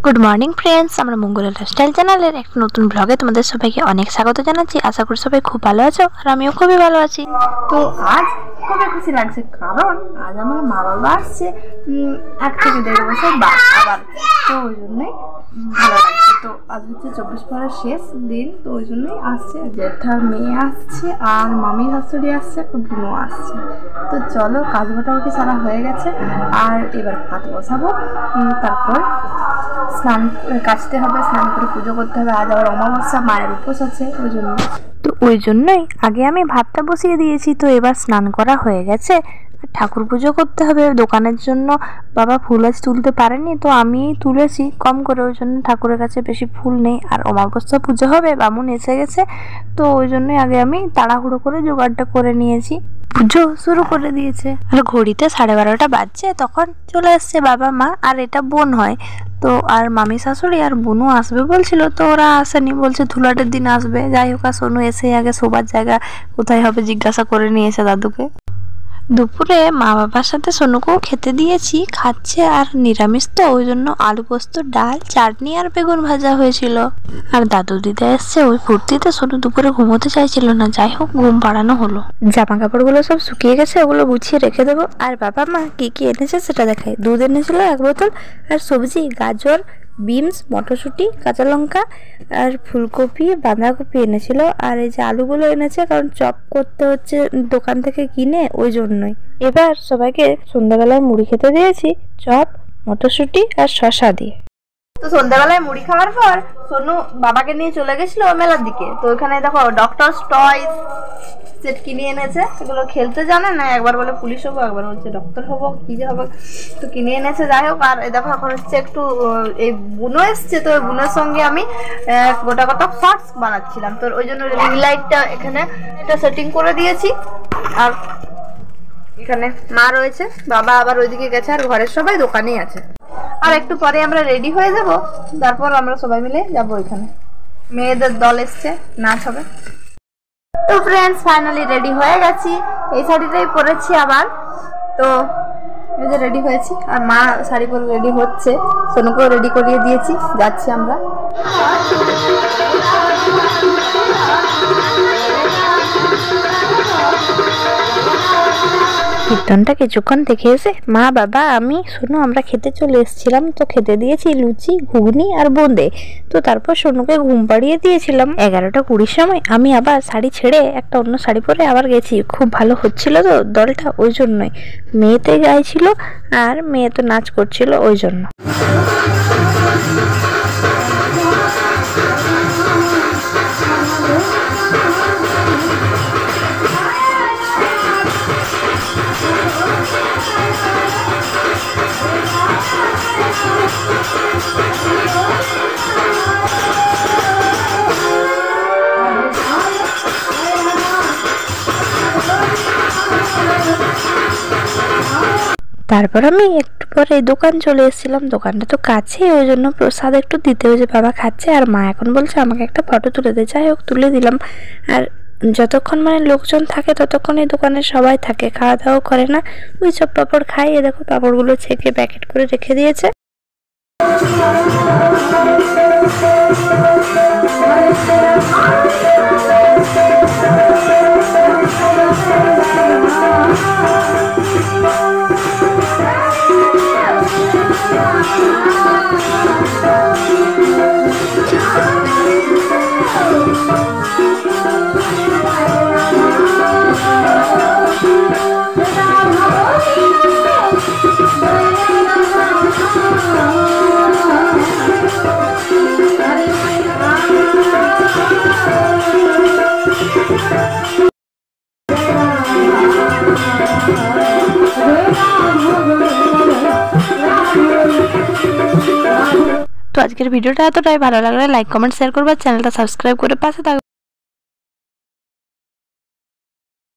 Good morning friends, আমরা Mangala lifestyle চ্যানেলের একটা নতুন ব্লগে তোমাদের সবাইকে অনেক স্বাগত জানাচ্ছি। আশা করি সবাই খুব ভালো আছো আর আমিও খুবই ভালো আছি। তো আজ খুবই খুশি লাগছে, কারণ আজ আমার মা বাবা আসছে 1 থেকে 1.5 বছর বাদ আবার, তো ওই জন্যই ভালো লাগছে। তো আজ হচ্ছে 24 পরের শেষ দিন, তো ওই জন্যই আসছে। জেঠার মেয়ে আসছে আর মামি শাশুড়ি আসছে, একটা বোনও আসছে। তো চলো, কাজ মোটামুটি সারা হয়ে গেছে আর এবার ভাত বসাবো। তারপর স্নান কাচতে হবে, স্নান করে পুজো করতে হবে। আজ আবার অমাবস্যা, মায়ের উপোস আছে, ওই জন্যই আগে আমি ভাতটা বসিয়ে দিয়েছি। তো এবার স্নান করা হয়ে গেছে, ঠাকুর পুজো করতে হবে। দোকানের জন্য বাবা ফুল আজ তুলতে পারেনি, তো আমি তুলেছি কম করে, ওই জন্য ঠাকুরের কাছে বেশি ফুল নেই। আর অমাবস্যা পুজো হবে, বামুন এসে গেছে, তো ওই জন্যই আগে আমি তাড়াহুড়ো করে জোগাড়টা করে নিয়েছি। পুজো শুরু করে দিয়েছে আর ঘড়িতে 12:30 বাজছে। তখন চলে এসছে বাবা মা, আর এটা বোন হয়। তো আর মামি শাশুড়ি আর বোনও আসবে বলছিল, তো ওরা আসেনি, বলছে ধুলাটের দিন আসবে। যাই হোক, আর সোনু এসে আগে শোবার জায়গা কোথায় হবে জিজ্ঞাসা করে নিয়েছে দাদুকে। দুপুরে মা বাবার সাথে সোনুকেও খেতে দিয়েছি, খাচ্ছে। আর নিরামিষ তো, ওই জন্য আলু পোস্ত, ডাল, চাটনি আর বেগুন ভাজা হয়েছিল। আর দাদু দিদা এসছে, ওই ফুর্তিতে সোনু দুপুরে ঘুমোতে চাইছিল না। যাই হোক, ঘুম পাড়ানো হলো। জামা কাপড়গুলো সব শুকিয়ে গেছে, ওগুলো গুছিয়ে রেখে দেবো। আর বাবা মা কি কি এনেছে সেটা দেখায়। দুধ এনেছিল 1 বোতল, আর সবজি গাজর, বিনস, মটরশুঁটি, কাঁচা লঙ্কা আর ফুলকপি, বাঁধাকপি এনেছিল। আর এই যে আলুগুলো এনেছে, কারণ চপ করতে হচ্ছে দোকান থেকে কিনে, ওই জন্যই। এবার সবাইকে সন্ধ্যাবেলায় মুড়ি খেতে দিয়েছি, চপ, মটরশুঁটি আর শসা দিয়ে। তো সন্ধ্যাবেলায় মুড়ি খাওয়ার পর সোনু বাবাকে নিয়ে চলে গেছিল মেলার দিকে। তো ওখানে দেখো ডক্টরস টয়স সেট কিনে এনেছে। এগুলো খেলতে জানে না, একবার বলে পুলিশ হবো, একবার বলছে ডক্টর হবো, কি যে হবে, তো কিনে এনেছে। যাই হোক, আর দেখো এখন হচ্ছে একটু এই বুনো এসছে, তো ওই বুনোর সঙ্গে আমি গোটা গোটা শর্টস বানাচ্ছিলাম। তো ওই জন্য রিং লাইটটা এখানে এটা সেটিং করে দিয়েছি। আর এখানে মা রয়েছে, বাবা আবার ওইদিকে গেছে, আর ঘরের সবাই দোকানেই আছে। আর একটু পরে আমরা রেডি হয়ে যাব, তারপর আমরা সবাই মিলে যাবো। এখানে মেয়েদের দল এসছে, নাচ হবে। তো ফ্রেন্ডস, ফাইনালি রেডি হয়ে গেছি। এই শাড়িটাই পরেছি আবার। তো এই যে রেডি হয়েছি, আর মা শাড়ি পরে রেডি হচ্ছে, সোনুকেও রেডি করিয়ে দিয়েছি, যাচ্ছি আমরা। কীর্তনটা কিছুক্ষণ দেখে এসে মা, বাবা, আমি, সোনু আমরা খেতে চলে এসেছিলাম। তো খেতে দিয়েছি লুচি, ঘুগনি আর বোঁদে। তো তারপর সোনুকে ঘুম পাড়িয়ে দিয়েছিলাম। 11:20 সময় আমি আবার শাড়ি ছেড়ে একটা অন্য শাড়ি পরে আবার গেছি। খুব ভালো হচ্ছিল তো দলটা, ওই জন্যই। মেয়েতে গাইছিল আর মেয়ে তো নাচ করছিল, ওই জন্য। তারপর আমি একটু পরে দোকান চলে এসেছিলাম। দোকানটা তো কাছে, ওই জন্য প্রসাদ একটু দিতে হয়েছে। বাবা খাচ্ছে আর মা এখন বলছে আমাকে একটা ফটো তুলে দে। যাই হোক, তুলে দিলাম। আর যতক্ষণ লোকজন থাকে ততক্ষণ এই দোকানে সবাই থাকে, খাওয়া দাওয়া করে না। ওই সব পাঁপড় খাই। এ দেখো, পাঁপড়গুলো ছেঁকে প্যাকেট করে রেখে দিয়েছে। তো আজকের ভিডিওটা এতটাই। ভালো লাগলে লাইক, কমেন্ট, শেয়ার করবা, চ্যানেলটা সাবস্ক্রাইব করে পাশে থাকবে।